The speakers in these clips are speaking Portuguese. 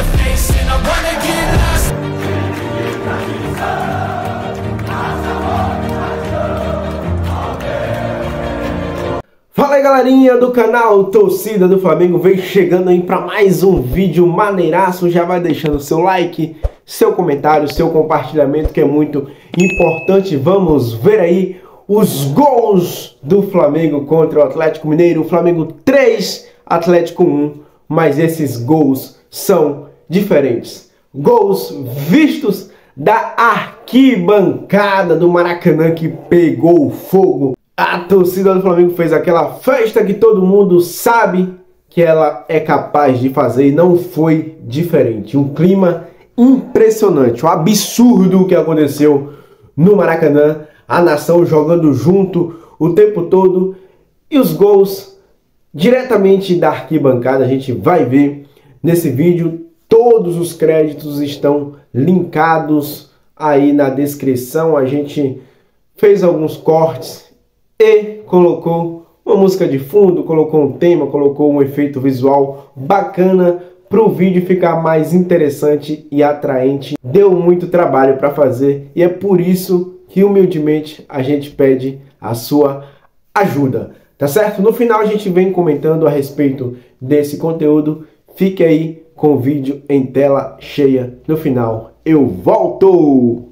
the face and I wanna get lost. Fala aí, galerinha do canal Torcida do Flamengo, vem chegando aí para mais um vídeo maneiraço. Já vai deixando seu like, seu comentário, seu compartilhamento, que é muito importante. Vamos ver aí os gols do Flamengo contra o Atlético Mineiro. Flamengo 3, Atlético 1, mas esses gols são diferentes. Gols vistos da arquibancada do Maracanã, que pegou fogo. A torcida do Flamengo fez aquela festa que todo mundo sabe que ela é capaz de fazer, e não foi diferente. Um clima impressionante, um absurdo que aconteceu no Maracanã, a nação jogando junto o tempo todo, e os gols diretamente da arquibancada a gente vai ver nesse vídeo. Todos os créditos estão linkados aí na descrição. A gente fez alguns cortes e colocou uma música de fundo, colocou um tema, colocou um efeito visual bacana para o vídeo ficar mais interessante e atraente. Deu muito trabalho para fazer e é por isso que humildemente a gente pede a sua ajuda, tá certo? No final a gente vem comentando a respeito desse conteúdo. Fique aí com o vídeo em tela cheia. No final eu volto!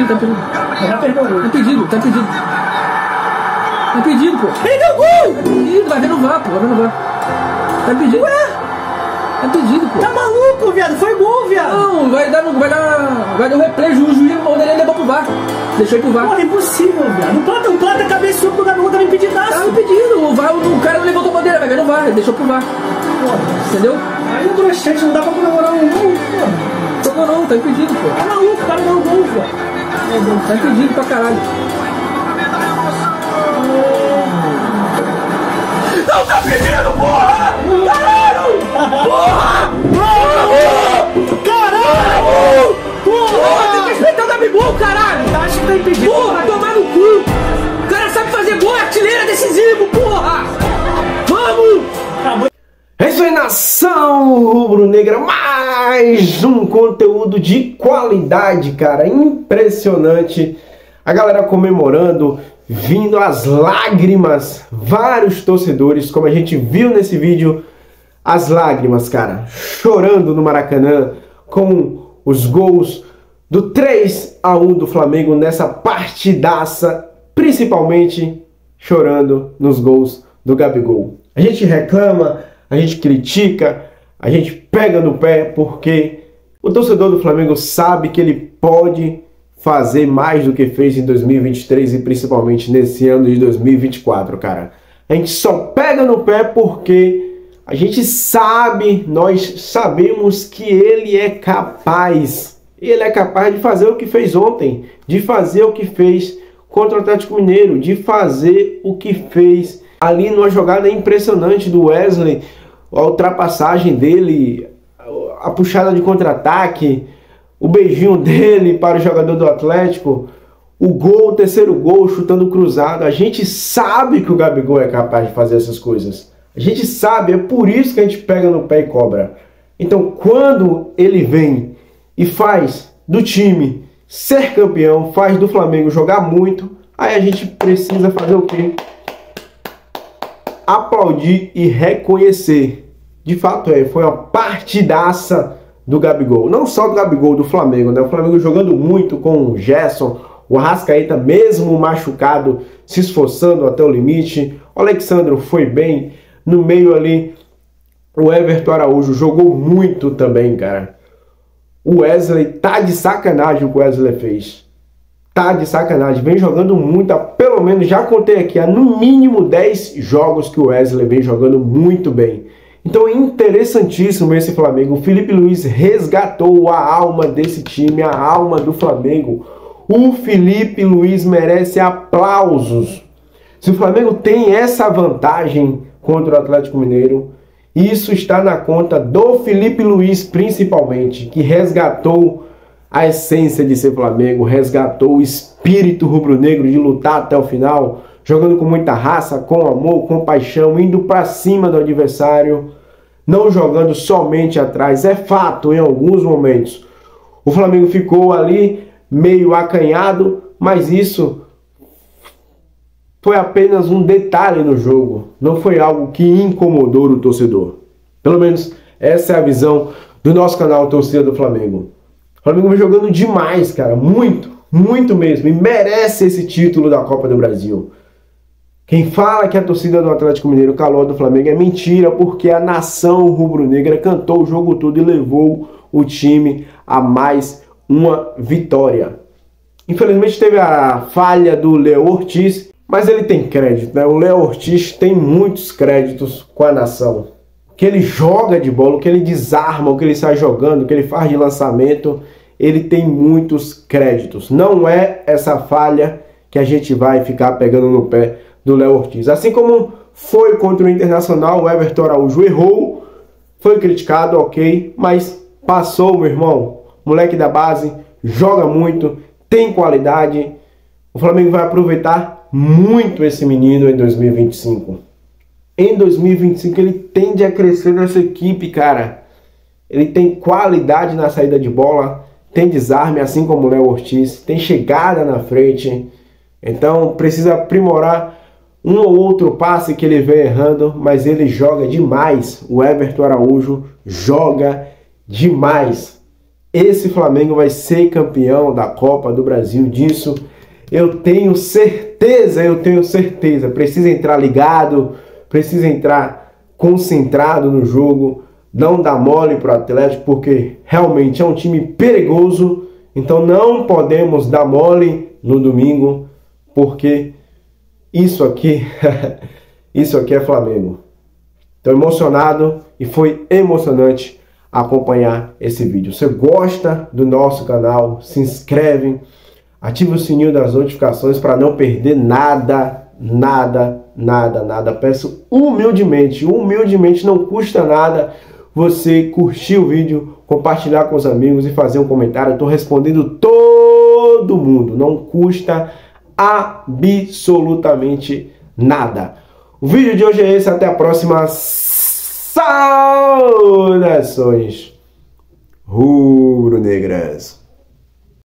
impedido, tá impedido. Já perdeu o gol. Tá impedido, tá impedido. Tá impedido, pô. Ele deu gol! Tá impedido, vai ver no VAR, pô, vai ver no VAR. Tá impedido. Ué? Tá impedido, pô. Tá maluco, viado? Foi gol, viado! Não, vai dar o replay, o juiz mandou ele levou pro VAR. Deixou ele pro VAR. Porra, é impossível, viado. O Plata cabeceou pro Gabigol, tava impedidaço. Tá impedido, o cara não levantou a bandeira, vai ver no VAR, ele deixou pro VAR. Porra. Entendeu? Aí o broxante não dá pra comemorar um gol, porra. Não, tá impedido, pô. Tá maluco, o cara deu gol, viado. Tá impedido pra caralho. Não tá pedindo, porra! Caralho! Porra! Caralho! Porra, tem que respeitar o Gabigol, caralho! Acho que tá impedido. Porra, tomar no cu! O cara sabe fazer gol, artilheiro é decisivo, porra! Vamos! É isso aí, nação rubro-negra, mais um conteúdo de qualidade, cara, impressionante. A galera comemorando, vindo às lágrimas, vários torcedores, como a gente viu nesse vídeo, as lágrimas, cara, chorando no Maracanã com os gols do 3-1 do Flamengo nessa partidaça, principalmente chorando nos gols do Gabigol. A gente reclama, a gente critica, a gente pega no pé porque o torcedor do Flamengo sabe que ele pode fazer mais do que fez em 2023 e principalmente nesse ano de 2024, cara. A gente só pega no pé porque a gente sabe, nós sabemos que ele é capaz. Ele é capaz de fazer o que fez ontem, de fazer o que fez contra o Atlético Mineiro, de fazer o que fez ali numa jogada impressionante do Wesley, a ultrapassagem dele, a puxada de contra-ataque, o beijinho dele para o jogador do Atlético, o gol, o terceiro gol, chutando cruzado. A gente sabe que o Gabigol é capaz de fazer essas coisas. A gente sabe, é por isso que a gente pega no pé e cobra. Então, quando ele vem e faz do time ser campeão, faz do Flamengo jogar muito, aí a gente precisa fazer o quê? Aplaudir e reconhecer. De fato foi uma partidaça do Gabigol. Não só do Gabigol, do Flamengo, né? O Flamengo jogando muito com o Gerson, o Arrascaeta mesmo machucado, se esforçando até o limite. O Alexandro foi bem. No meio ali, o Everton Araújo jogou muito também, cara. O Wesley tá de sacanagem o que o Wesley fez. Tá de sacanagem, vem jogando muito, pelo menos já contei aqui, há no mínimo 10 jogos que o Wesley vem jogando muito bem. Então é interessantíssimo esse Flamengo. O Felipe Luiz resgatou a alma desse time, a alma do Flamengo. O Felipe Luiz merece aplausos. Se o Flamengo tem essa vantagem contra o Atlético Mineiro, isso está na conta do Felipe Luiz principalmente, que resgatou a essência de ser Flamengo, resgatou o espírito rubro-negro de lutar até o final, jogando com muita raça, com amor, com paixão, indo para cima do adversário, não jogando somente atrás. É fato, em alguns momentos o Flamengo ficou ali meio acanhado, mas isso foi apenas um detalhe no jogo, não foi algo que incomodou o torcedor. Pelo menos essa é a visão do nosso canal Torcida do Flamengo. O Flamengo vem jogando demais, cara, muito, muito mesmo, e merece esse título da Copa do Brasil. Quem fala que a torcida do Atlético Mineiro calou do Flamengo é mentira, porque a nação rubro-negra cantou o jogo todo e levou o time a mais uma vitória. Infelizmente teve a falha do Léo Ortiz, mas ele tem crédito, né? O Léo Ortiz tem muitos créditos com a nação. O que ele joga de bola, o que ele desarma, o que ele sai jogando, o que ele faz de lançamento, ele tem muitos créditos. Não é essa falha que a gente vai ficar pegando no pé do Léo Ortiz. Assim como foi contra o Internacional, o Everton Araújo errou, foi criticado, ok, mas passou, meu irmão. Moleque da base, joga muito, tem qualidade. O Flamengo vai aproveitar muito esse menino em 2025. Em 2025 ele tende a crescer nessa equipe, cara. Ele tem qualidade na saída de bola, tem desarme, assim como o Léo Ortiz, tem chegada na frente. Então precisa aprimorar um ou outro passe que ele vem errando, mas ele joga demais. O Everton Araújo joga demais. esse Flamengo vai ser campeão da Copa do Brasil, disso eu tenho certeza, Precisa entrar ligado, precisa entrar concentrado no jogo, não dar mole para o Atlético, porque realmente é um time perigoso, então não podemos dar mole no domingo, porque isso aqui é Flamengo. Estou emocionado e foi emocionante acompanhar esse vídeo. Se você gosta do nosso canal, se inscreve, ativa o sininho das notificações para não perder nada. Peço humildemente, não custa nada você curtir o vídeo, compartilhar com os amigos e fazer um comentário. Eu estou respondendo todo mundo, não custa absolutamente nada. O vídeo de hoje é esse, até a próxima. Saudações rubro-negras.